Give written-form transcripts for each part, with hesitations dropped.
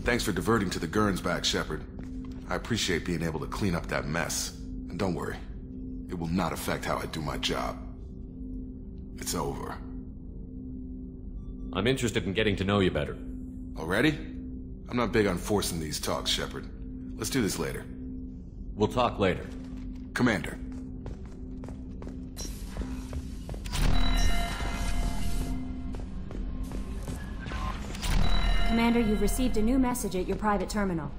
Thanks for diverting to the Gurns back, Shepard. I appreciate being able to clean up that mess. And don't worry, it will not affect how I do my job. It's over. I'm interested in getting to know you better. Already? I'm not big on forcing these talks, Shepard. Let's do this later. We'll talk later. Commander. Commander, you've received a new message at your private terminal.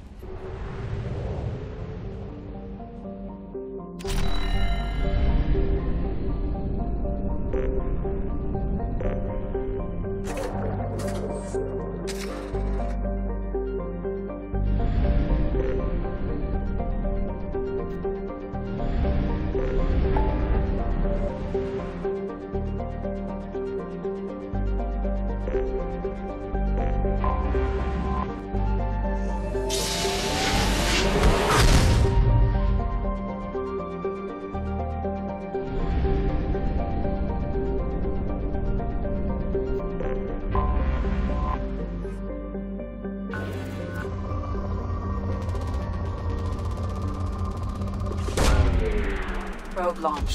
Probe launched.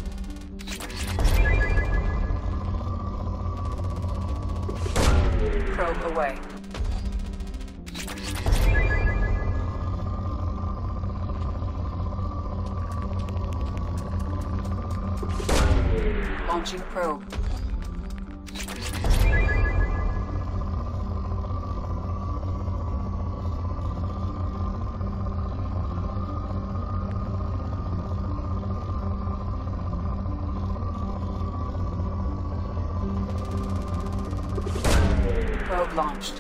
Probe away. Launching probe. Probe launched.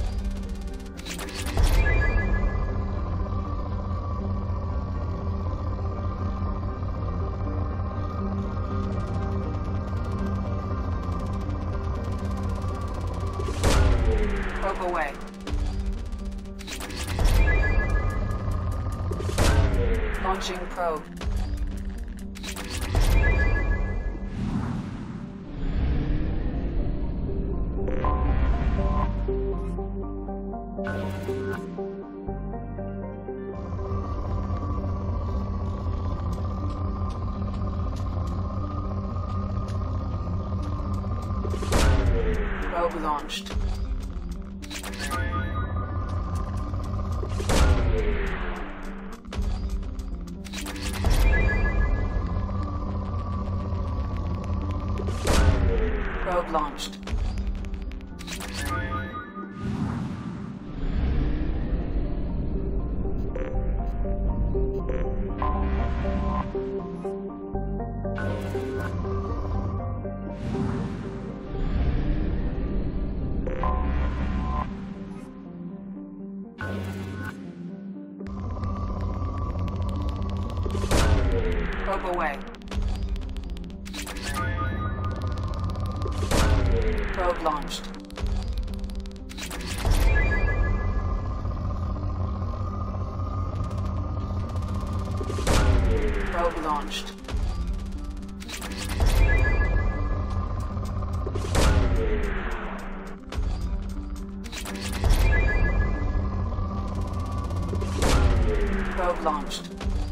Probe away. Launching probe. Probe launched. Probe launched. Probe away. Probe launched. Probe launched. Probe launched.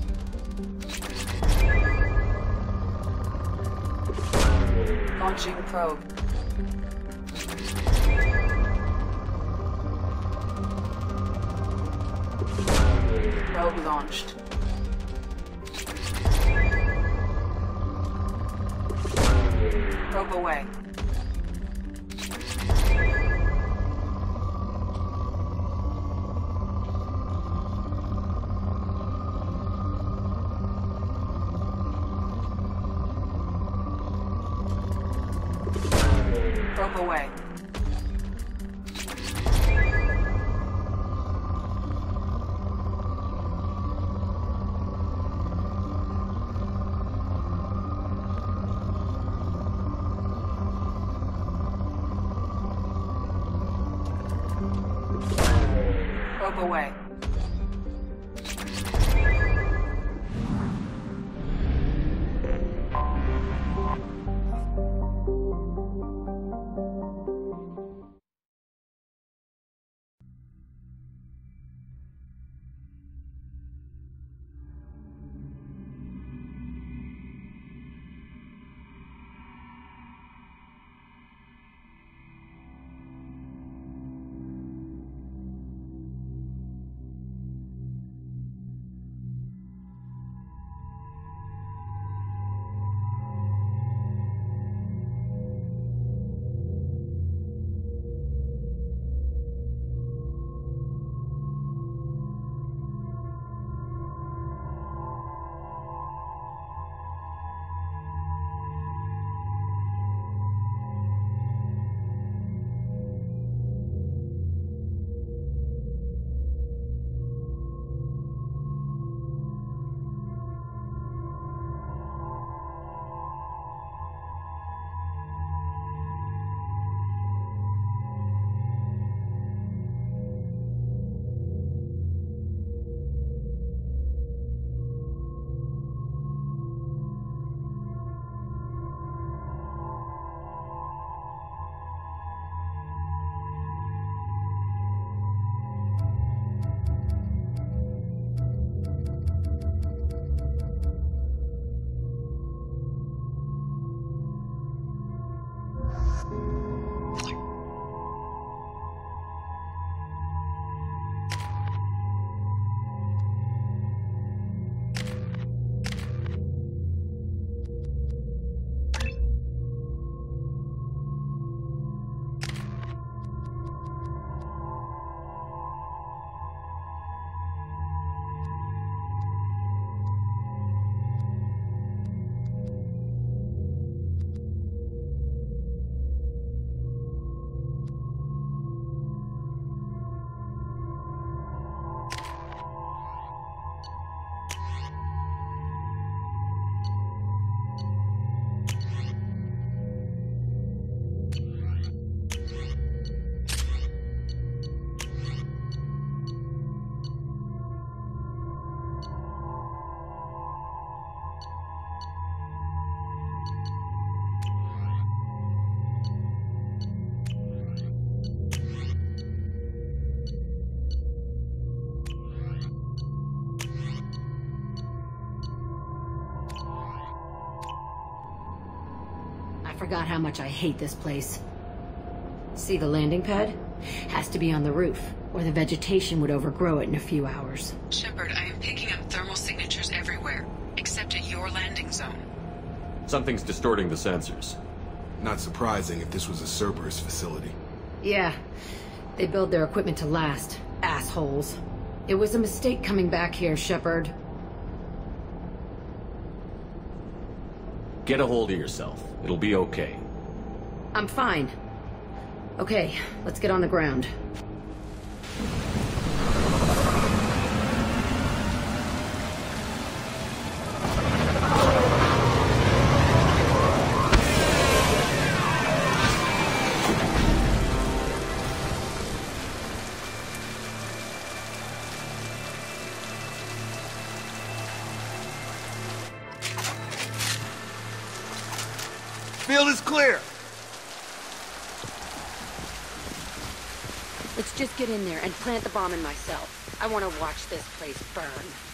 Launching probe. Probe launched. Probe away. Probe away. Probe away. I forgot how much I hate this place. See the landing pad? Has to be on the roof, or the vegetation would overgrow it in a few hours. Shepard, I am picking up thermal signatures everywhere, except at your landing zone. Something's distorting the sensors. Not surprising if this was a Cerberus facility. Yeah, they build their equipment to last. Assholes. It was a mistake coming back here, Shepard. Get a hold of yourself. It'll be okay. I'm fine. Okay, let's get on the ground. Field is clear. Let's just get in there and plant the bomb in myself. I want to watch this place burn.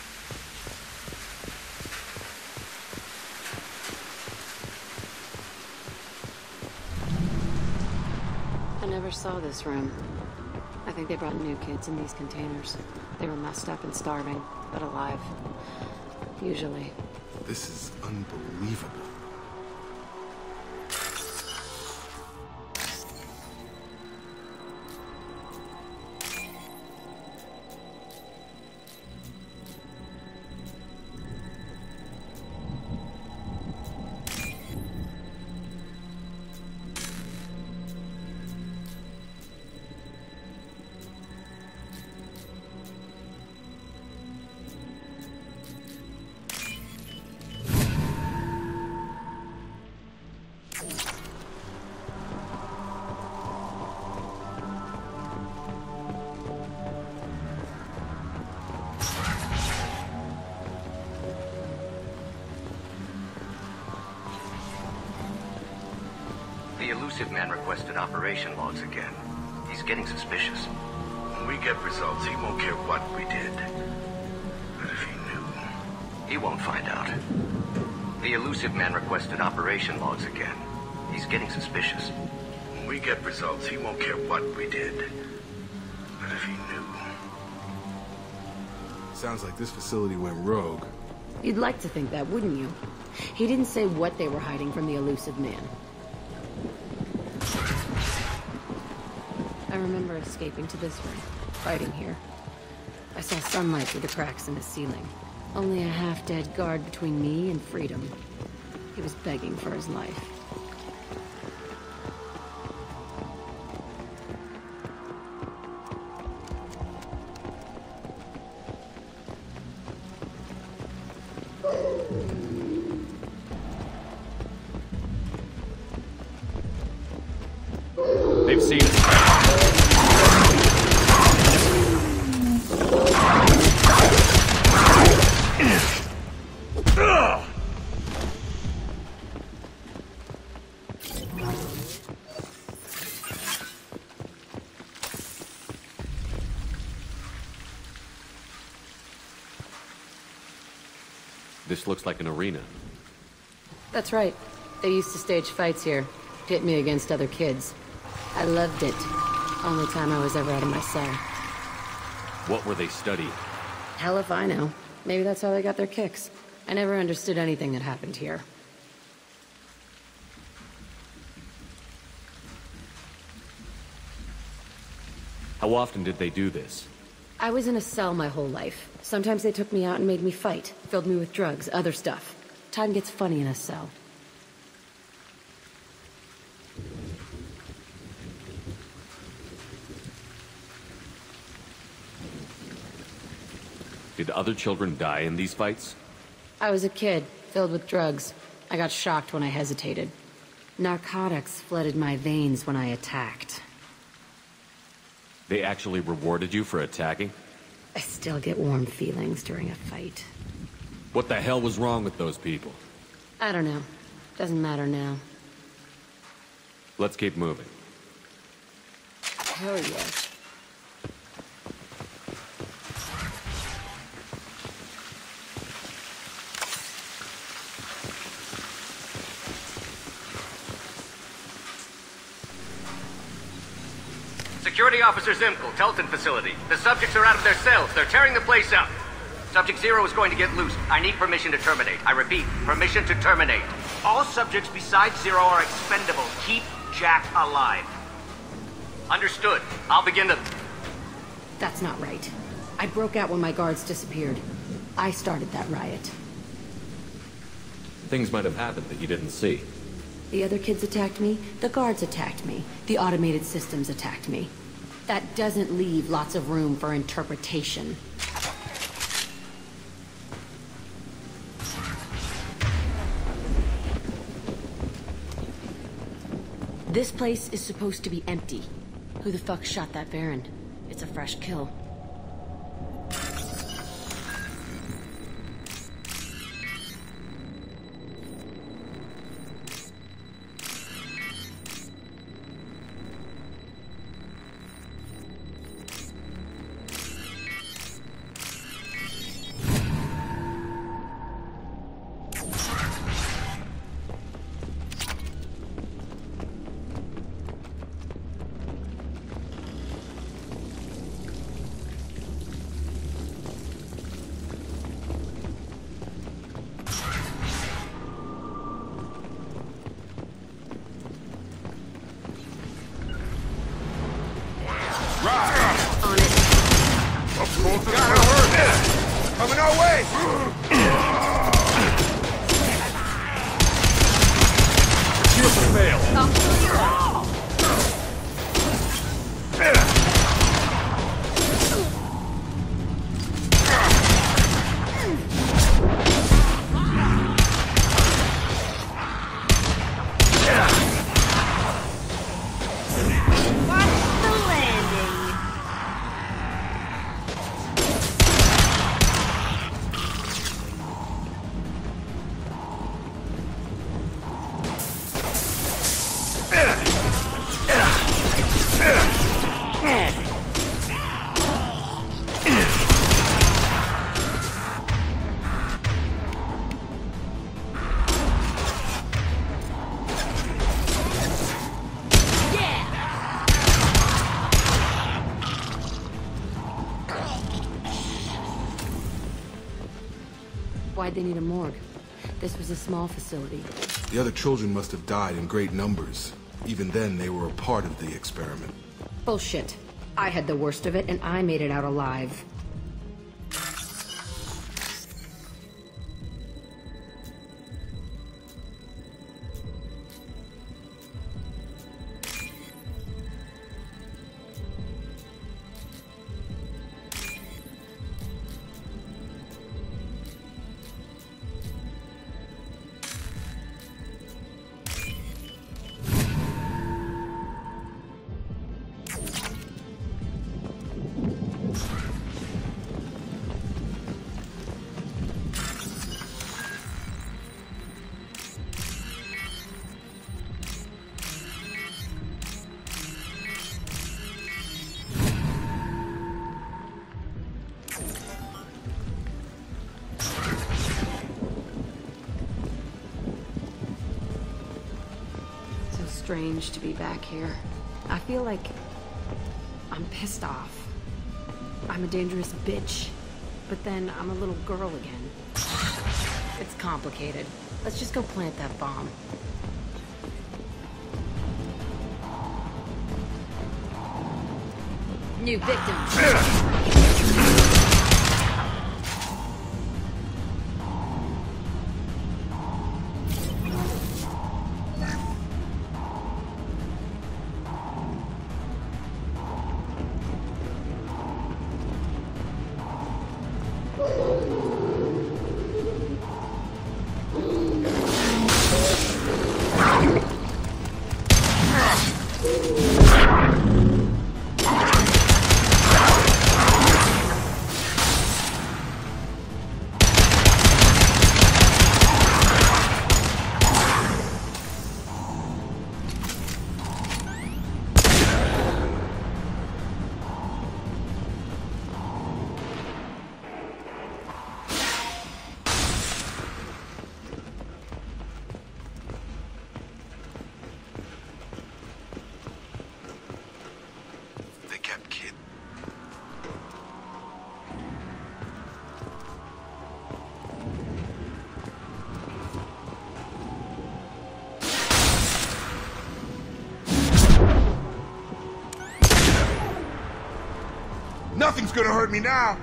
I never saw this room. I think they brought new kids in these containers. They were messed up and starving, but alive. Usually. This is unbelievable. The elusive man requested operation logs again. He's getting suspicious. When we get results, he won't care what we did. But if he knew... He won't find out. The elusive man requested operation logs again. He's getting suspicious. When we get results, he won't care what we did. But if he knew... Sounds like this facility went rogue. You'd like to think that, wouldn't you? He didn't say what they were hiding from the elusive man. I remember escaping to this room, fighting here. I saw sunlight through the cracks in the ceiling. Only a half-dead guard between me and freedom. He was begging for his life. They've seen it. This looks like an arena. That's right. They used to stage fights here. Pit me against other kids. I loved it. Only time I was ever out of my cell. What were they studying? Hell if I know. Maybe that's how they got their kicks. I never understood anything that happened here. How often did they do this? I was in a cell my whole life. Sometimes they took me out and made me fight. Filled me with drugs, other stuff. Time gets funny in a cell. Did other children die in these fights? I was a kid, filled with drugs. I got shocked when I hesitated. Narcotics flooded my veins when I attacked. They actually rewarded you for attacking? I still get warm feelings during a fight. What the hell was wrong with those people? I don't know. Doesn't matter now. Let's keep moving. Hell yes. Security Officer Zimkel, Telton facility. The subjects are out of their cells. They're tearing the place up. Subject Zero is going to get loose. I need permission to terminate. I repeat, permission to terminate. All subjects besides Zero are expendable. Keep Jack alive. Understood. I'll begin the... That's not right. I broke out when my guards disappeared. I started that riot. Things might have happened that you didn't see. The other kids attacked me, the guards attacked me, the automated systems attacked me. That doesn't leave lots of room for interpretation. This place is supposed to be empty. Who the fuck shot that Baron? It's a fresh kill. Coming our way! Shield failed! Why'd they need a morgue? This was a small facility. The other children must have died in great numbers. Even then, they were a part of the experiment. Bullshit. I had the worst of it, and I made it out alive. strange to be back here. I feel like I'm pissed off. I'm a dangerous bitch, but then I'm a little girl again. It's complicated. Let's just go plant that bomb. New victim. Nothing's gonna hurt me now.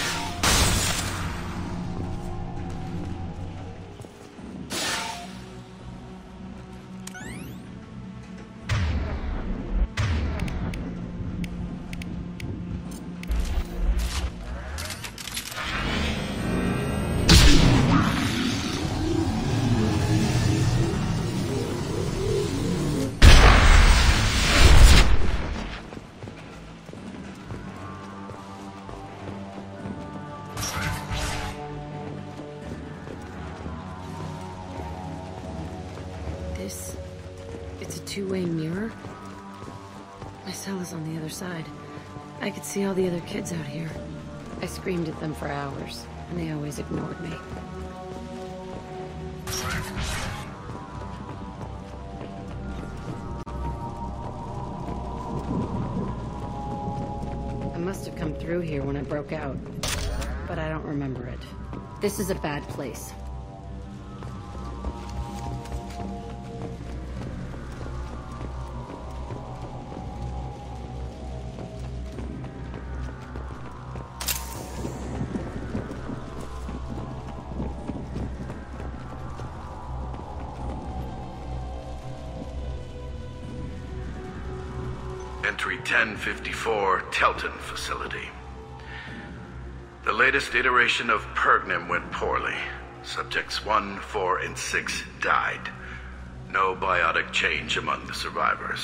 It's a two-way mirror? My cell is on the other side. I could see all the other kids out here. I screamed at them for hours, and they always ignored me. I must have come through here when I broke out, but I don't remember it. This is a bad place. Entry 1054, Telton Facility. The latest iteration of Pergnim went poorly. Subjects 1, 4, and 6 died. No biotic change among the survivors.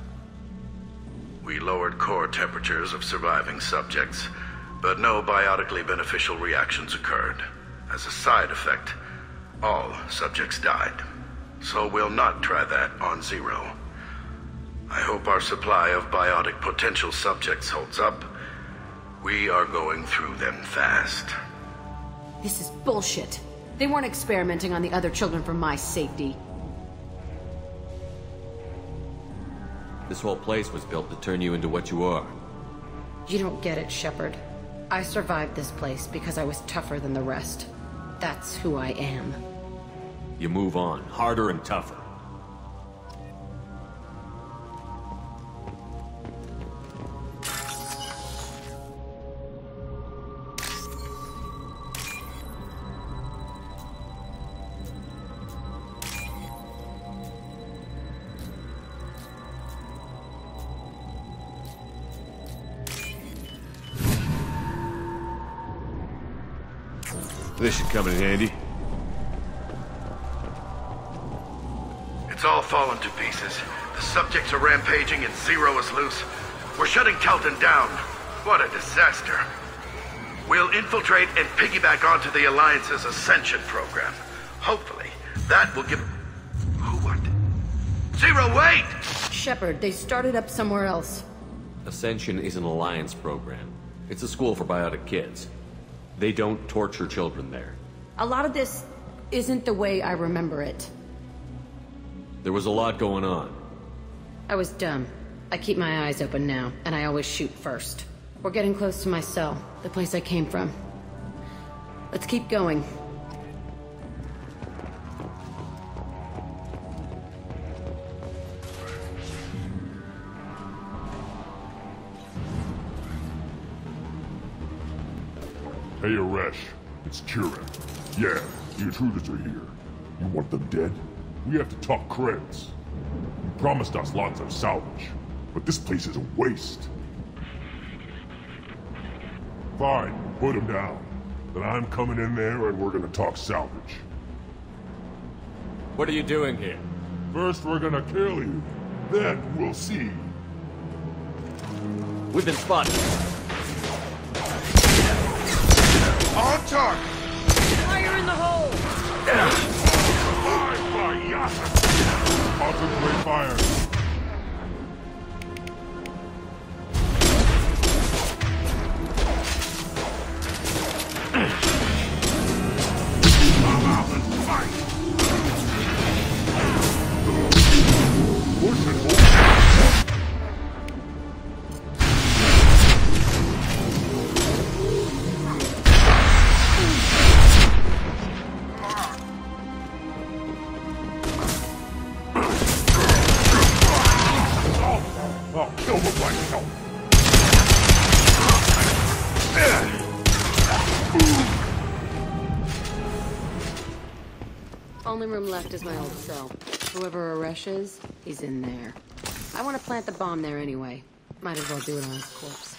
We lowered core temperatures of surviving subjects, but no biotically beneficial reactions occurred. As a side effect, all subjects died. So we'll not try that on Zero. I hope our supply of biotic potential subjects holds up. We are going through them fast. This is bullshit. They weren't experimenting on the other children for my safety. This whole place was built to turn you into what you are. You don't get it, Shepard. I survived this place because I was tougher than the rest. That's who I am. You move on, harder and tougher. This should come in handy. It's all fallen to pieces. The subjects are rampaging and Zero is loose. We're shutting Telton down. What a disaster. We'll infiltrate and piggyback onto the Alliance's Ascension program. Hopefully, that will give... Who what? Zero, wait! Shepard, they started up somewhere else. Ascension is an Alliance program. It's a school for biotic kids. They don't torture children there. A lot of this isn't the way I remember it. There was a lot going on. I was dumb. I keep my eyes open now, and I always shoot first. We're getting close to my cell, the place I came from. Let's keep going. Hey, Aresh. It's Kira. Yeah, the intruders are here. You want them dead? We have to talk creds. You promised us lots of salvage, but this place is a waste. Fine, put them down. Then I'm coming in there and we're gonna talk salvage. What are you doing here? First we're gonna kill you. Then we'll see. We've been spotted. On target! Fire in the hole! Concentrate fire. Only room left is my old cell. Whoever Aresh is, he's in there. I want to plant the bomb there anyway. Might as well do it on his corpse.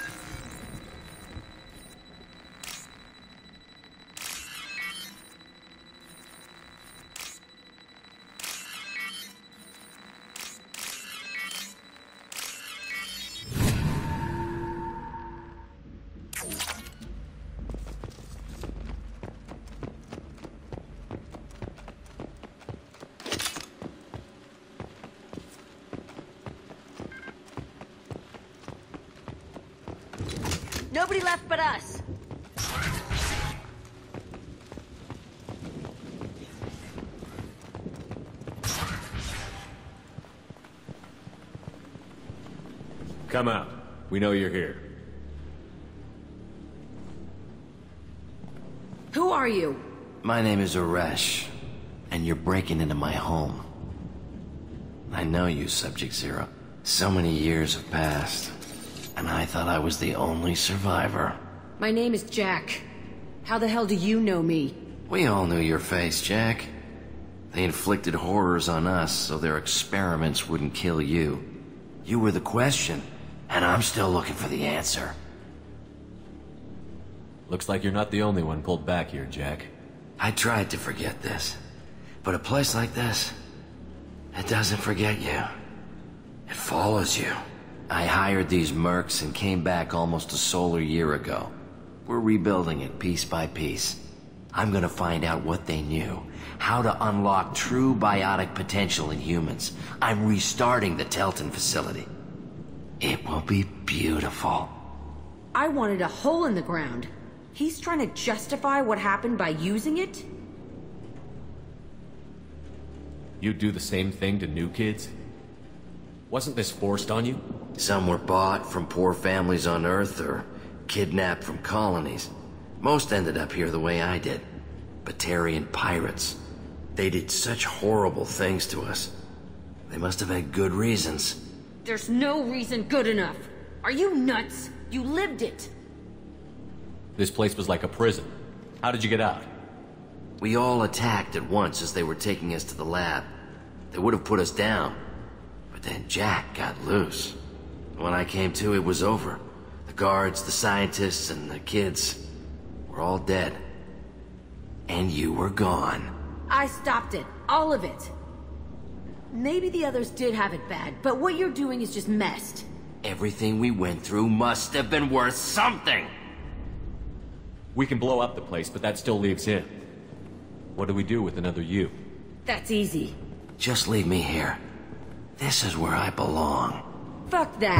Nobody left but us. Come out. We know you're here. Who are you? My name is Aresh, and you're breaking into my home. I know you, Subject-Zero. So many years have passed, and I thought I was the only survivor. My name is Jack. How the hell do you know me? We all knew your face, Jack. They inflicted horrors on us so their experiments wouldn't kill you. You were the question, and I'm still looking for the answer. Looks like you're not the only one pulled back here, Jack. I tried to forget this, but a place like this, it doesn't forget you. It follows you. I hired these mercs and came back almost a solar year ago. We're rebuilding it piece by piece. I'm gonna find out what they knew, how to unlock true biotic potential in humans. I'm restarting the Telton facility. It will be beautiful. I wanted a hole in the ground. He's trying to justify what happened by using it? You'd do the same thing to new kids? Wasn't this forced on you? Some were bought from poor families on Earth or kidnapped from colonies. Most ended up here the way I did. Batarian pirates. They did such horrible things to us. They must have had good reasons. There's no reason good enough. Are you nuts? You lived it. This place was like a prison. How did you get out? We all attacked at once as they were taking us to the lab. They would have put us down. But then Jack got loose. When I came to, it was over. The guards, the scientists, and the kids were all dead. And you were gone. I stopped it. All of it. Maybe the others did have it bad, but what you're doing is just messed. Everything we went through must have been worth something! We can blow up the place, but that still leaves him. What do we do with another you? That's easy. Just leave me here. This is where I belong. Fuck that.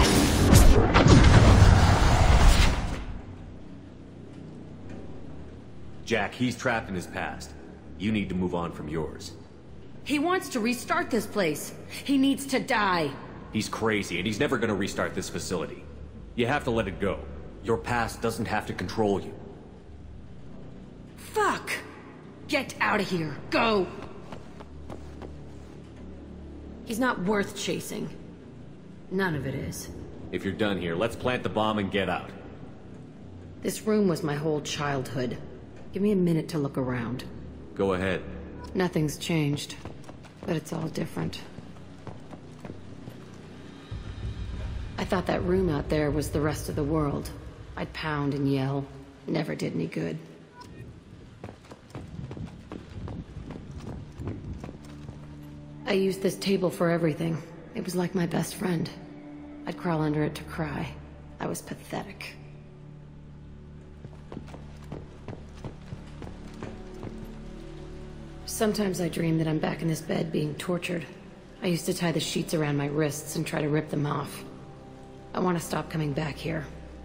Jack, he's trapped in his past. You need to move on from yours. He wants to restart this place. He needs to die. He's crazy, and he's never gonna restart this facility. You have to let it go. Your past doesn't have to control you. Fuck! Get out of here. Go! He's not worth chasing. None of it is. If you're done here, let's plant the bomb and get out. This room was my whole childhood. Give me a minute to look around. Go ahead. Nothing's changed, but it's all different. I thought that room out there was the rest of the world. I'd pound and yell. Never did any good. I used this table for everything. It was like my best friend. I'd crawl under it to cry. I was pathetic. Sometimes I dream that I'm back in this bed being tortured. I used to tie the sheets around my wrists and try to rip them off. I want to stop coming back here.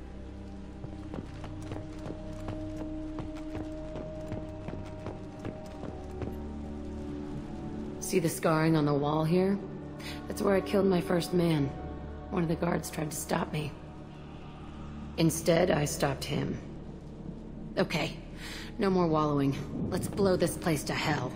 See the scarring on the wall here? That's where I killed my first man. One of the guards tried to stop me. Instead, I stopped him. Okay, no more wallowing. Let's blow this place to hell.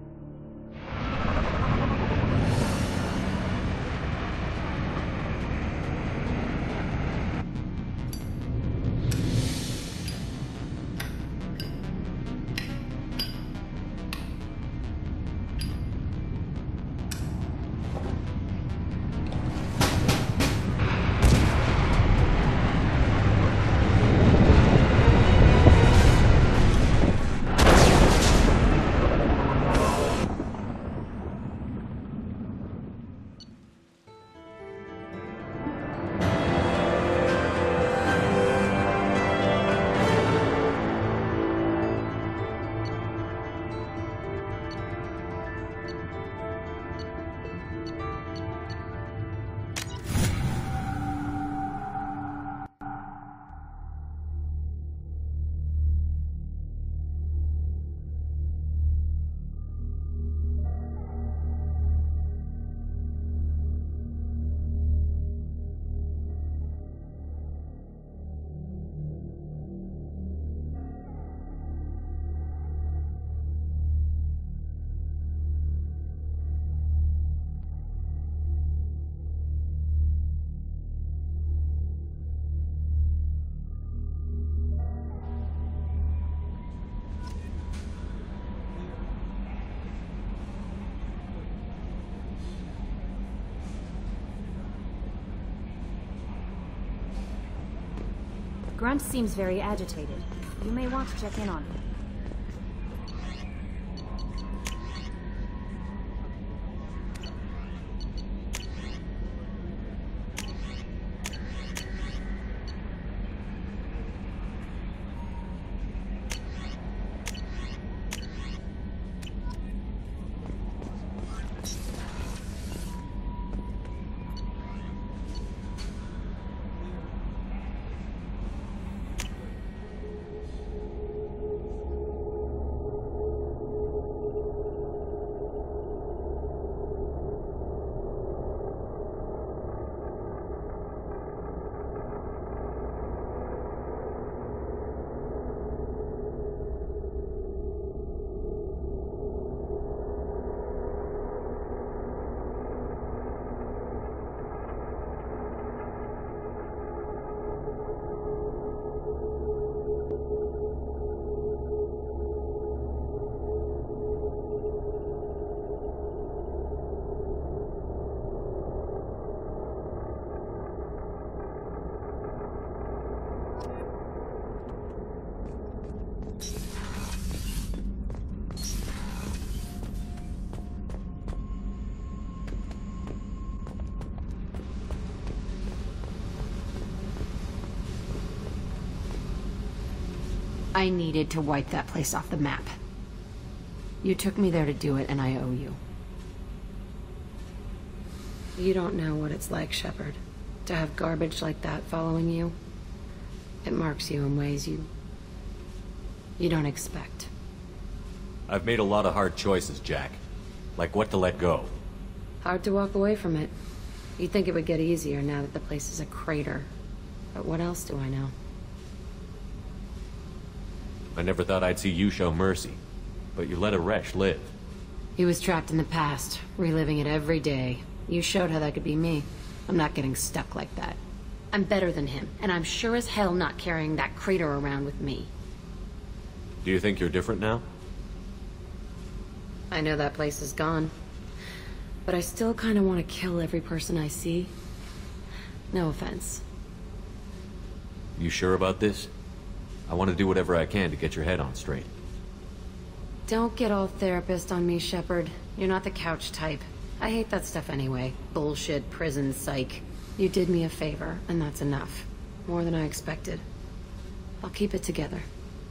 Grunt seems very agitated. You may want to check in on him. I needed to wipe that place off the map. You took me there to do it, and I owe you. You don't know what it's like, Shepard, to have garbage like that following you. It marks you in ways you don't expect. I've made a lot of hard choices, Jack. Like what to let go. Hard to walk away from it. You'd think it would get easier now that the place is a crater. But what else do I know? I never thought I'd see you show mercy, but you let Aresh live. He was trapped in the past, reliving it every day. You showed how that could be me. I'm not getting stuck like that. I'm better than him, and I'm sure as hell not carrying that crater around with me. Do you think you're different now? I know that place is gone. But I still kind of want to kill every person I see. No offense. You sure about this? I want to do whatever I can to get your head on straight. Don't get all therapist on me, Shepard. You're not the couch type. I hate that stuff anyway. Bullshit, prison, psych. You did me a favor, and that's enough. More than I expected. I'll keep it together.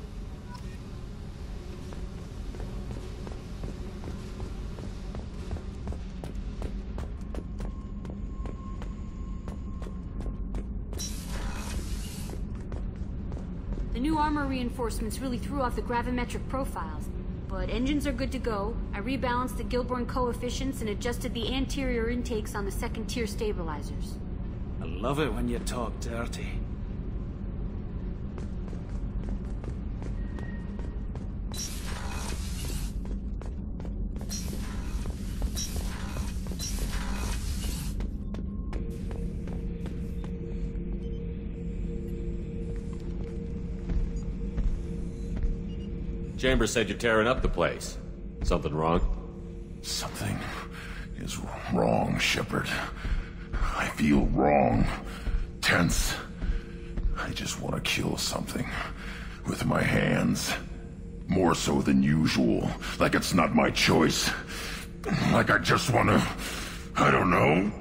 The new armor reinforcements really threw off the gravimetric profiles, but engines are good to go. I rebalanced the Gilborn coefficients and adjusted the anterior intakes on the second-tier stabilizers. I love it when you talk dirty. Chambers said you're tearing up the place. Something wrong? Something is wrong, Shepard. I feel wrong. Tense. I just want to kill something. With my hands. More so than usual. Like it's not my choice. Like I just want to... I don't know.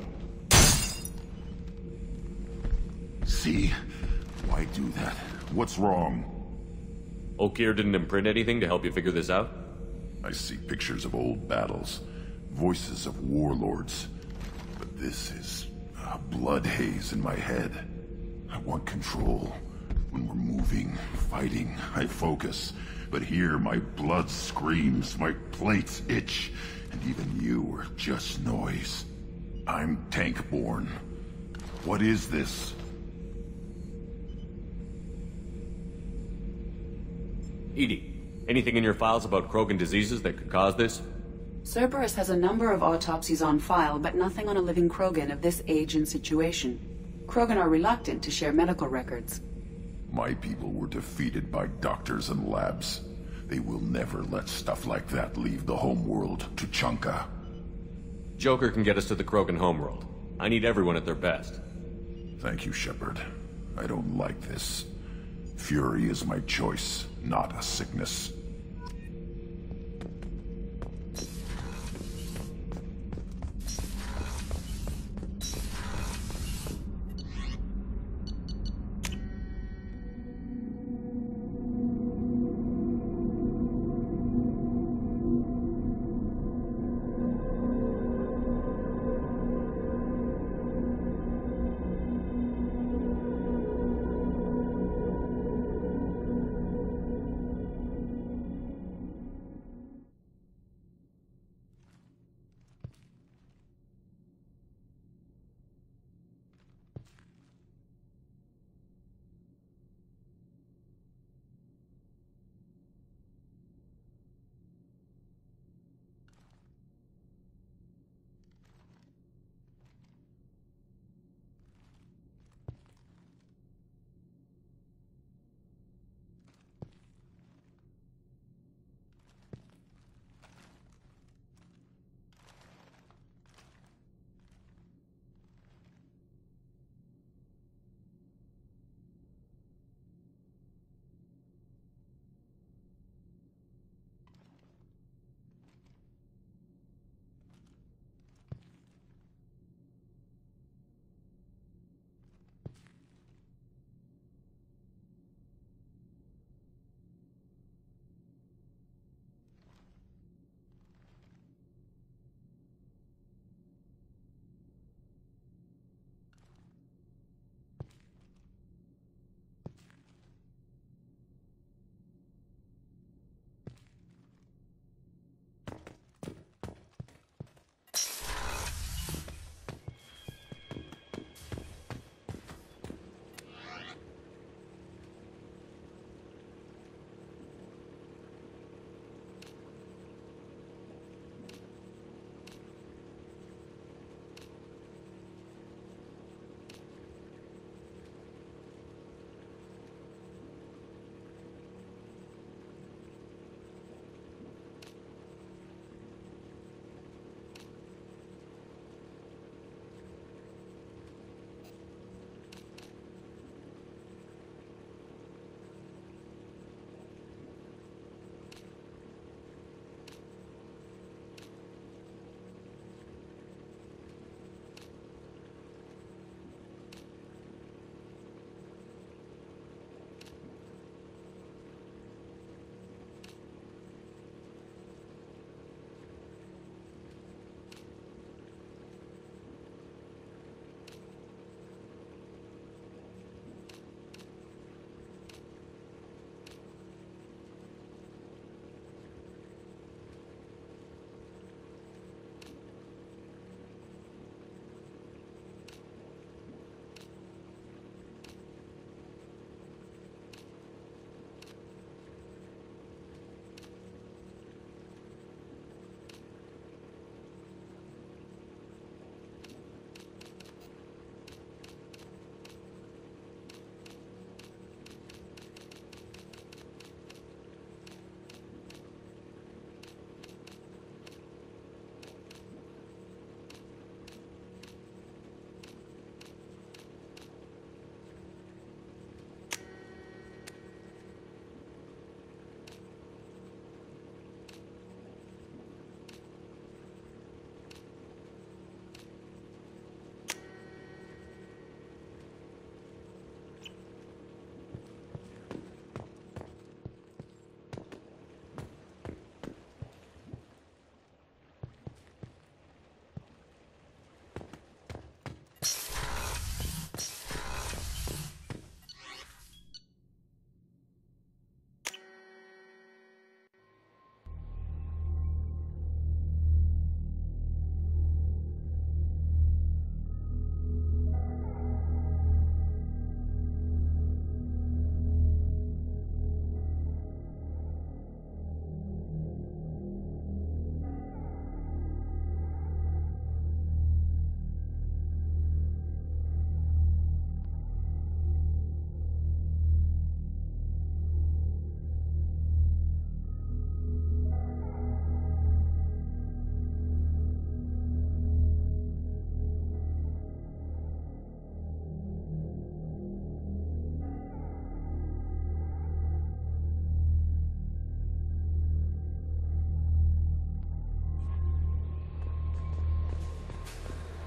See? Why do that? What's wrong? Okeer didn't imprint anything to help you figure this out? I see pictures of old battles. Voices of warlords. But this is a blood haze in my head. I want control. When we're moving, fighting, I focus. But here, my blood screams, my plates itch, and even you are just noise. I'm tank-born. What is this? EDI, anything in your files about Krogan diseases that could cause this? Cerberus has a number of autopsies on file, but nothing on a living Krogan of this age and situation. Krogan are reluctant to share medical records. My people were defeated by doctors and labs. They will never let stuff like that leave the homeworld to Tuchanka. Joker can get us to the Krogan homeworld. I need everyone at their best. Thank you, Shepard. I don't like this. Fury is my choice, not a sickness.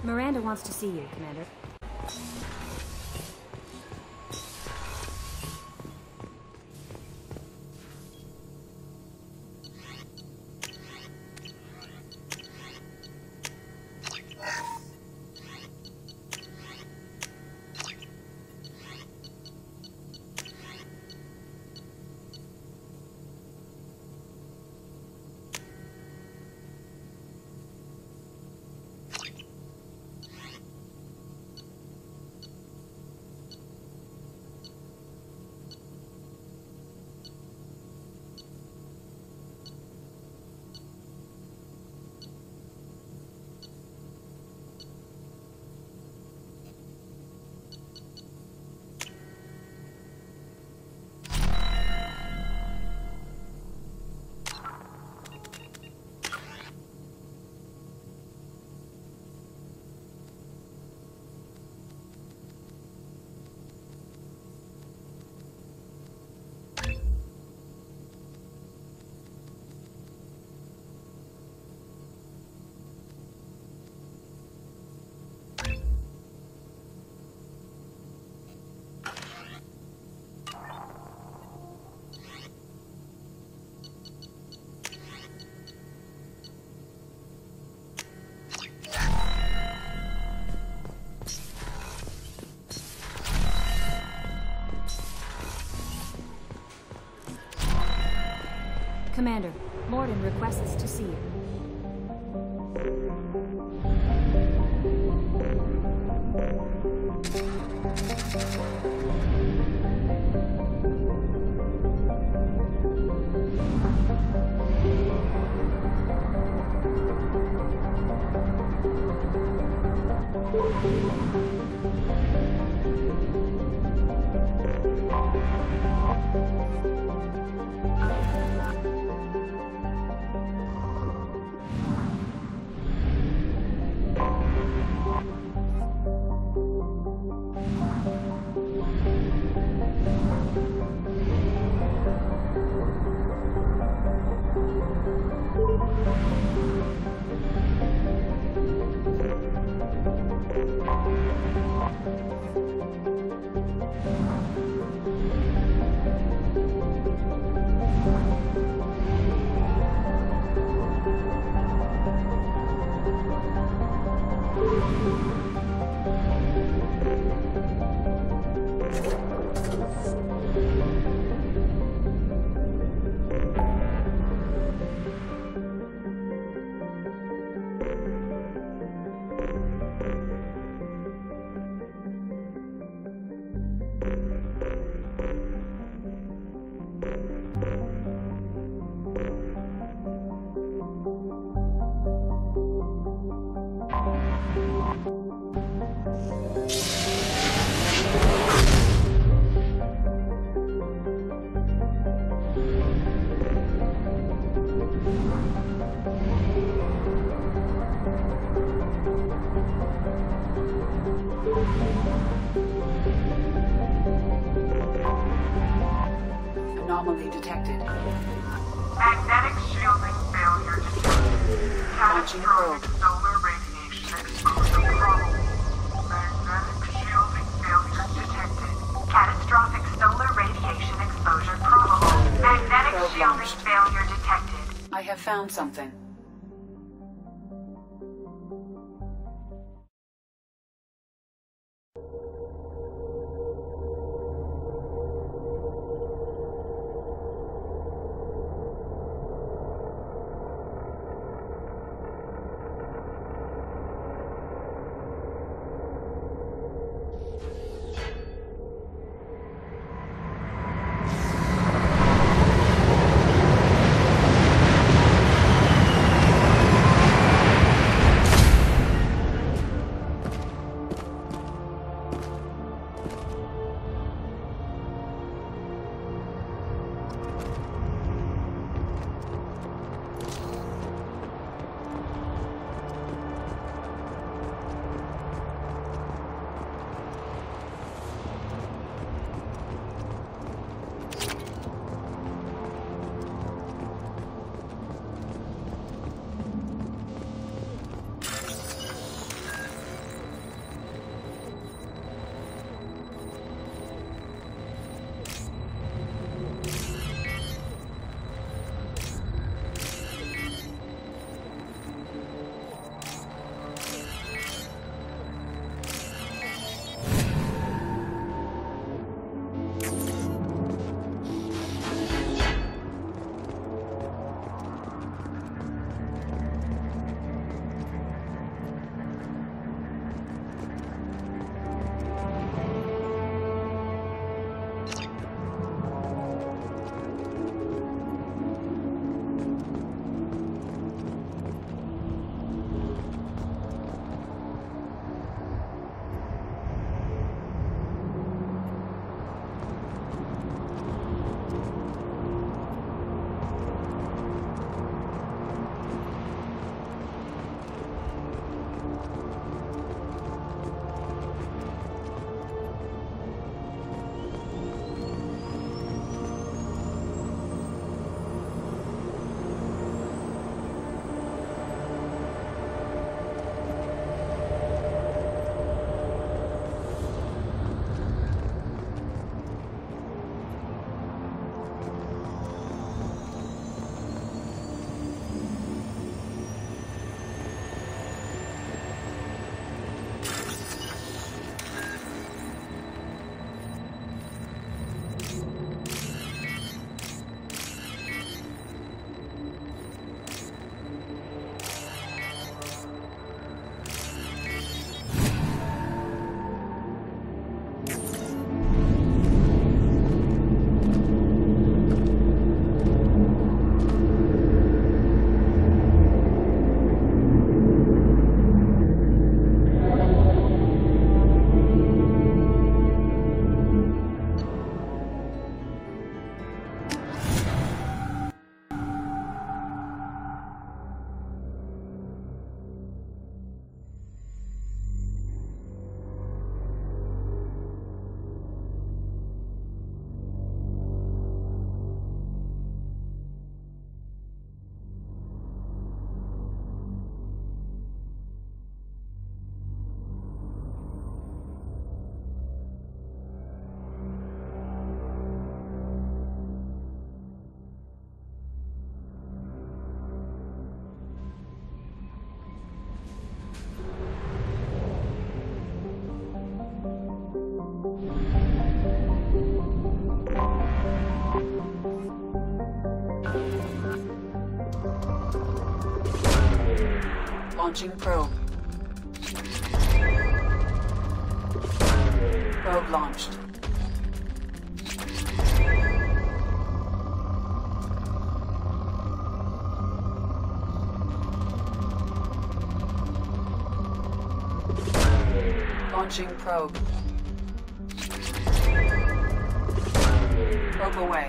Miranda wants to see you, Commander. Commander, Mordin requests to see you. Anomaly detected. Magnetic shielding failure detected. Catastrophic solar radiation exposure probable. Magnetic shielding failure detected. Catastrophic solar radiation exposure probable. Magnetic shielding failure detected. I have found something. Launching probe. Probe launched. Launching probe. Probe away.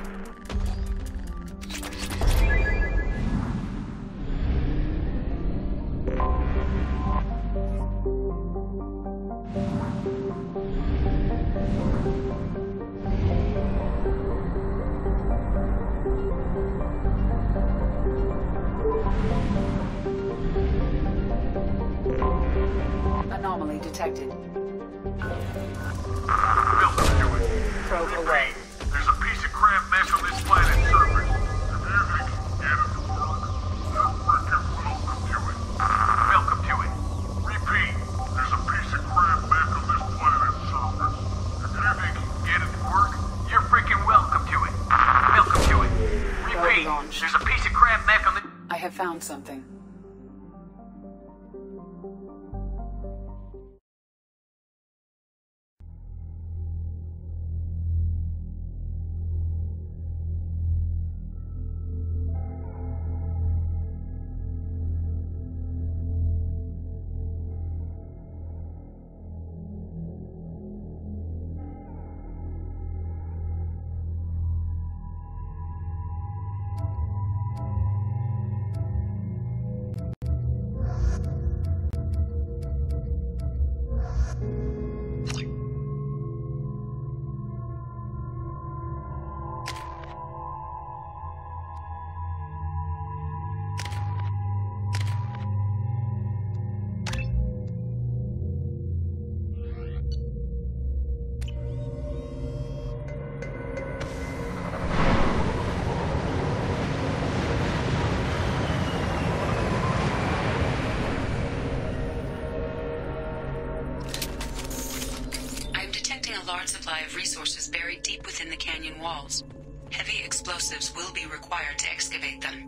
Anomaly detected. Welcome to it. Probe away. There's a piece of crap mess on this planet's surface. If you think you can get it to work, you're freaking welcome to it. Welcome to it. Repeat. There's a piece of crap mess on this planet's surface. If you think you can get it to work, you're freaking welcome to it. Welcome to it. Repeat. There's a piece of crap mech on the... I have found something. large supply of resources buried deep within the canyon walls. Heavy explosives will be required to excavate them.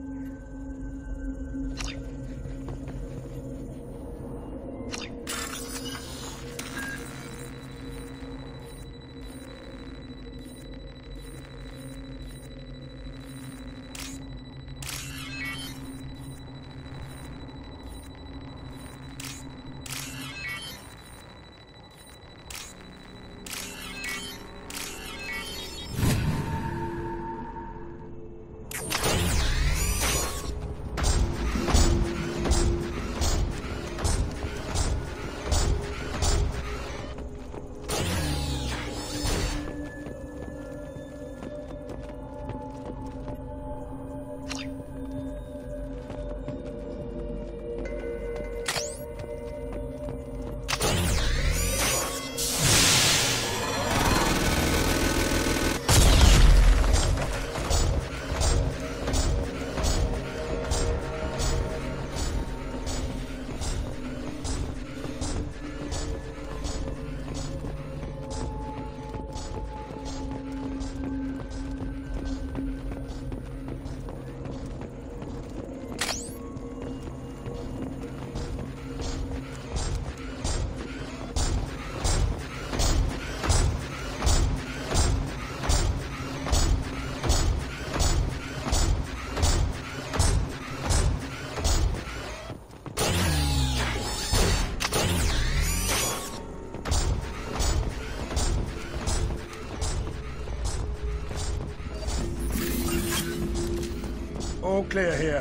All clear here.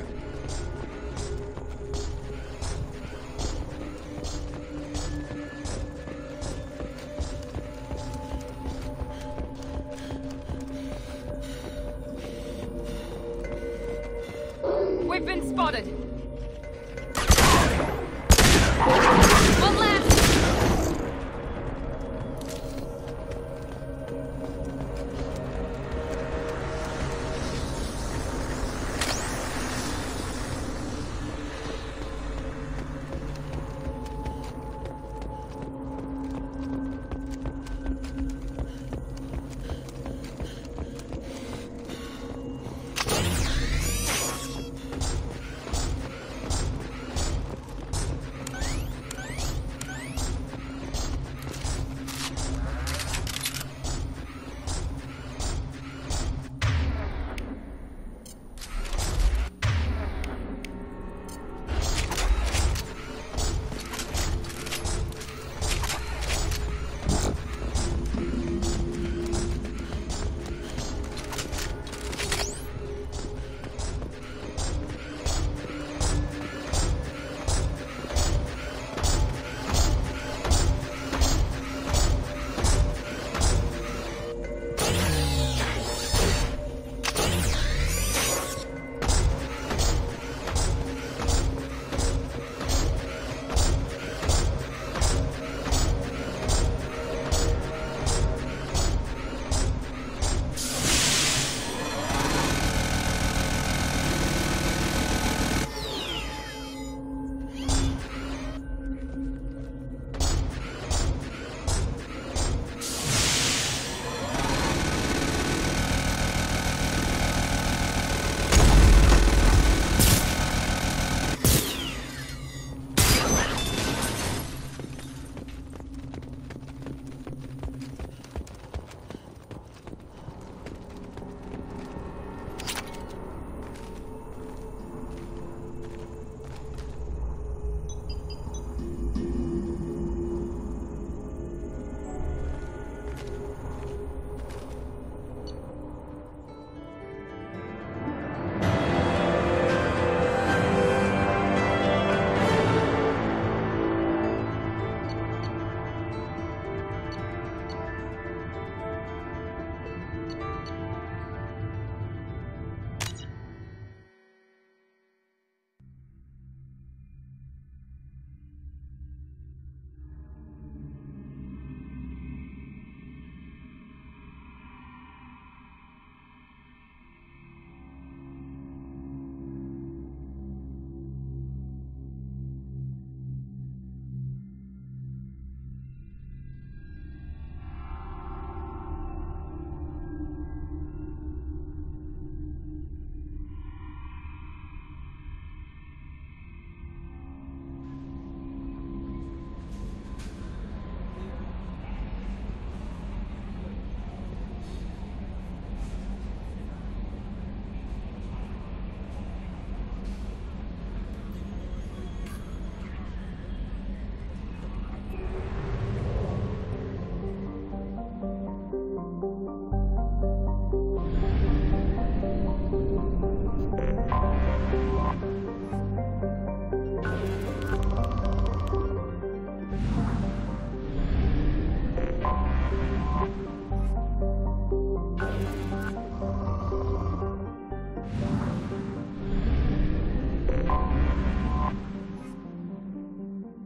We've been spotted. One left.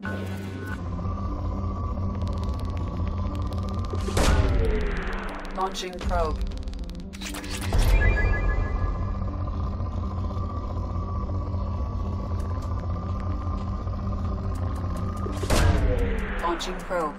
Launching probe. Launching probe.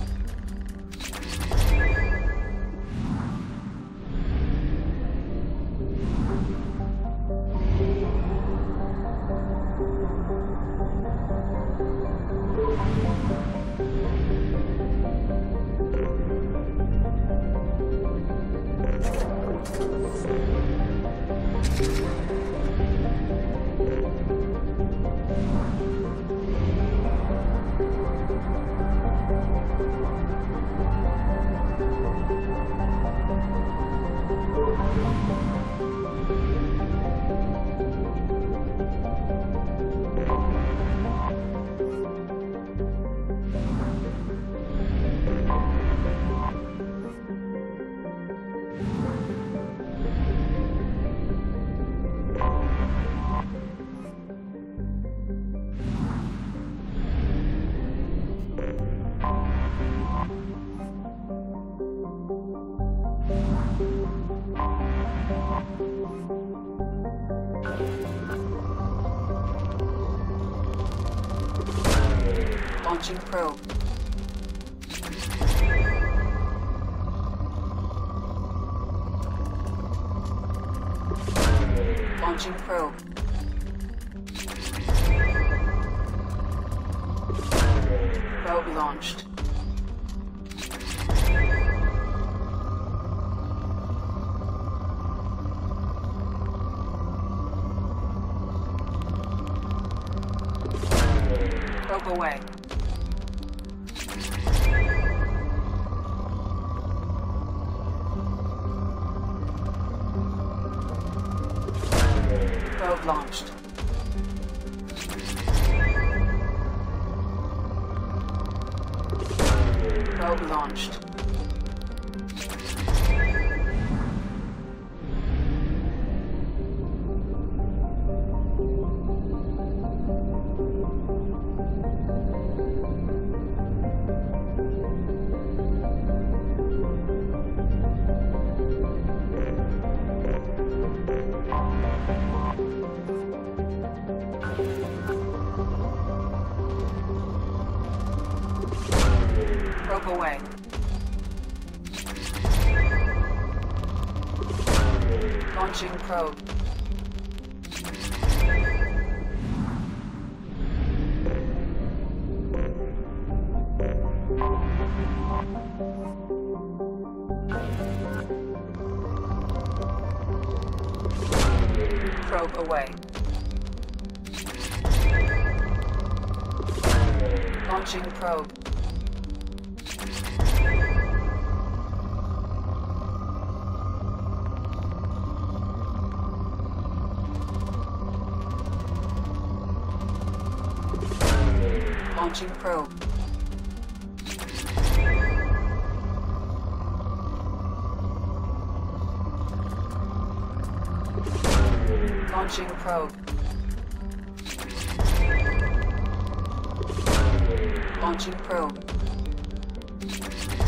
Launching probe. Launching probe. Probe launched. Probe away. Probe launched. Probe launched. Probe away. Launching probe. Probe away. Launching probe. Launching probe. Launching probe. Launching probe.